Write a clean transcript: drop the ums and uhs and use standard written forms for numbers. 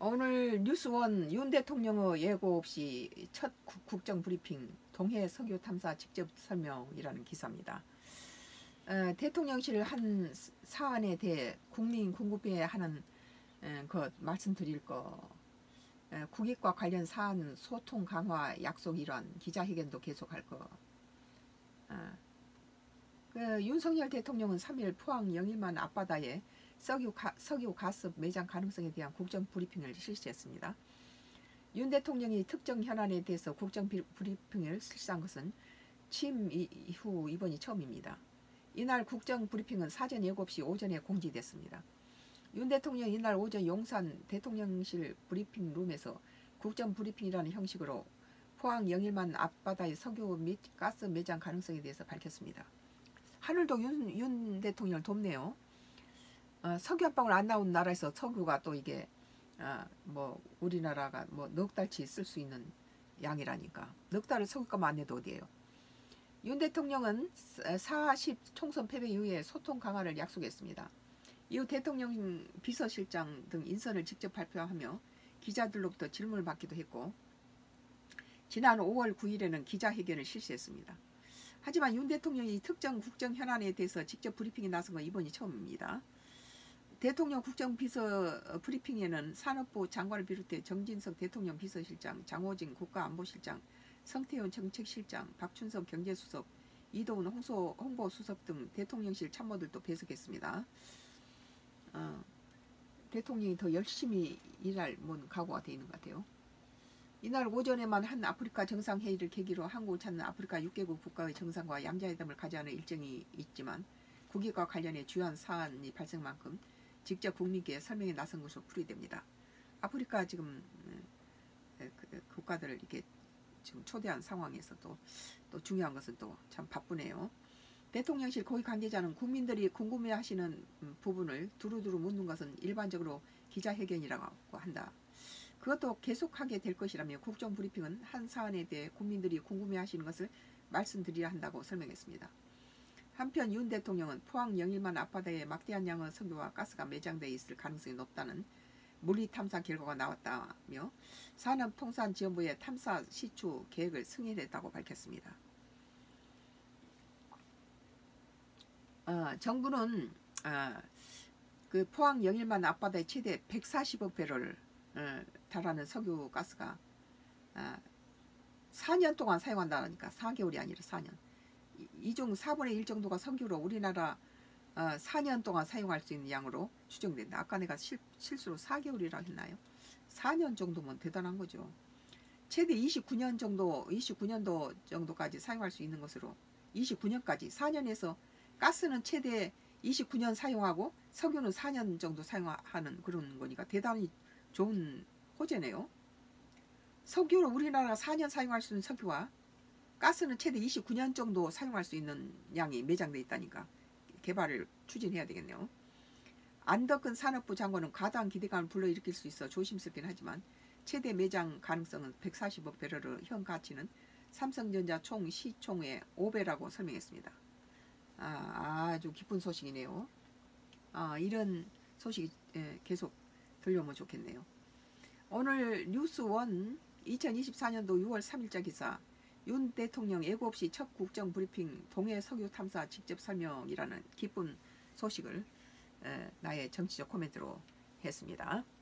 오늘 뉴스원 윤 대통령의 예고 없이 첫 국정 브리핑 동해 석유 탐사 직접 설명이라는 기사입니다. 대통령실 한 사안에 대해 국민 궁금해 하는 것 말씀드릴 거, 국익과 관련 사안 소통 강화 약속 일환 기자회견도 계속할 거. 윤석열 대통령은 3일 포항 영일만 앞바다에 석유 가스 매장 가능성에 대한 국정 브리핑을 실시했습니다. 윤 대통령이 특정 현안에 대해서 국정 브리핑을 실시한 것은 취임 이후 이번이 처음입니다. 이날 국정 브리핑은 사전 예고 없이 오전에 공지됐습니다. 윤 대통령 이날 오전 용산 대통령실 브리핑룸에서 국정 브리핑이라는 형식으로 포항 영일만 앞바다의 석유 및 가스 매장 가능성에 대해서 밝혔습니다. 하늘도 윤 대통령을 돕네요. 석유 한 방울 안 나온 나라에서 석유가 또 이게 뭐 우리나라가 뭐 넉 달치 쓸 수 있는 양이라니까. 넉 달을 석유값만 안 내도 어디예요. 윤 대통령은 40 총선 패배 이후에 소통 강화를 약속했습니다. 이후 대통령 비서실장 등 인선을 직접 발표하며 기자들로부터 질문을 받기도 했고, 지난 5월 9일에는 기자회견을 실시했습니다. 하지만 윤 대통령이 특정 국정 현안에 대해서 직접 브리핑에 나선 건 이번이 처음입니다. 대통령 국정비서 브리핑에는 산업부 장관을 비롯해 정진석 대통령 비서실장, 장호진 국가안보실장, 성태훈 정책실장, 박춘석 경제수석, 이도훈 홍보수석 등 대통령실 참모들도 배석했습니다. 대통령이 더 열심히 일할 각오가 되어 있는 것 같아요. 이날 오전에만 한 아프리카 정상회의를 계기로 한국을 찾는 아프리카 6개국 국가의 정상과 양자회담을 가져가는 일정이 있지만 국익과 관련해 주요한 사안이 발생 만큼 직접 국민께 설명에 나선 것으로 풀이됩니다. 아프리카 지금 국가들을 이렇게 지금 초대한 상황에서 또 중요한 것은 또 참 바쁘네요. 대통령실 고위 관계자는 국민들이 궁금해하시는 부분을 두루두루 묻는 것은 일반적으로 기자회견이라고 한다. 그것도 계속하게 될 것이라며 국정 브리핑은 한 사안에 대해 국민들이 궁금해하시는 것을 말씀드려야 한다고 설명했습니다. 한편 윤 대통령은 포항 영일만 앞바다에 막대한 양의 석유와 가스가 매장되어 있을 가능성이 높다는 물리 탐사 결과가 나왔다며 산업통상지원부의 탐사 시추 계획을 승인했다고 밝혔습니다. 정부는 그 포항 영일만 앞바다에 최대 140억 배럴 달하는 석유 가스가 4년 동안 사용한다니까. 4개월이 아니라 4년. 이 중 4분의 1 정도가 석유로 우리나라 4년 동안 사용할 수 있는 양으로 추정된다. 아까 내가 실수로 4개월이라 했나요? 4년 정도면 대단한 거죠. 최대 29년도 정도까지 사용할 수 있는 것으로 29년까지 4년에서 가스는 최대 29년 사용하고 석유는 4년 정도 사용하는 그런 거니까 대단히 좋은 호재네요. 석유로 우리나라가 4년 사용할 수 있는 석유와 가스는 최대 29년 정도 사용할 수 있는 양이 매장되어 있다니까 개발을 추진해야 되겠네요. 안덕근 산업부 장관은 과다한 기대감을 불러일으킬 수 있어 조심스럽긴 하지만 최대 매장 가능성은 140억 배럴의 현 가치는 삼성전자 총 시총의 5배라고 설명했습니다. 아주 기쁜 소식이네요. 이런 소식이 계속 들려오면 좋겠네요. 오늘 뉴스원 2024년도 6월 3일자 기사 윤 대통령 예고 없이 첫 국정 브리핑 동해 석유 탐사 직접 설명이라는 기쁜 소식을 나의 정치적 코멘트로 했습니다.